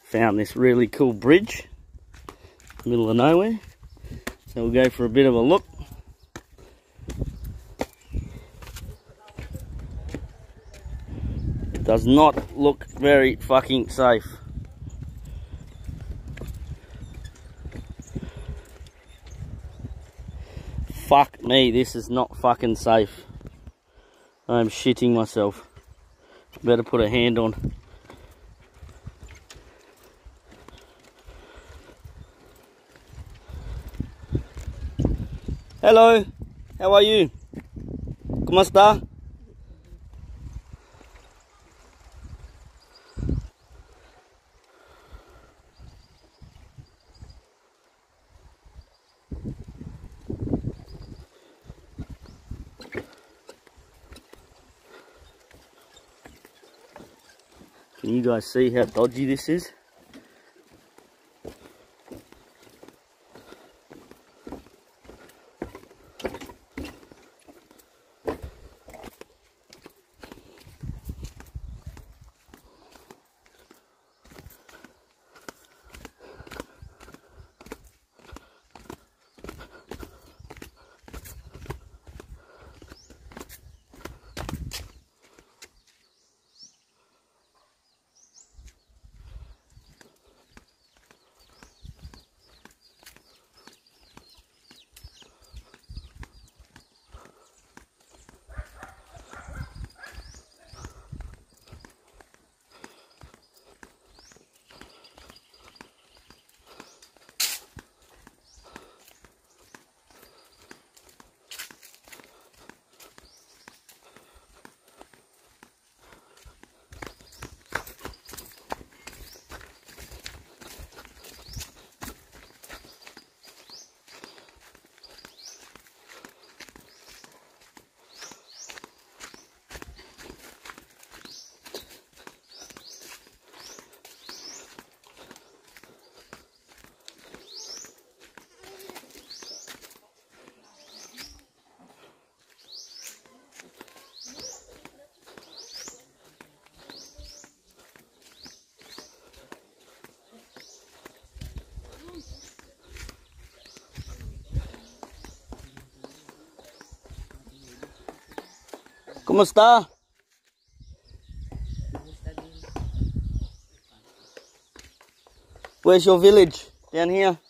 Found this really cool bridge, middle of nowhere. So we'll go for a bit of a look. It does not look very fucking safe. Fuck me, this is not fucking safe. I'm shitting myself. Better put a hand on. Hello, how are you? ¿Cómo está? Can you guys see how dodgy this is? ¿Cómo está? Where's your village? Down here?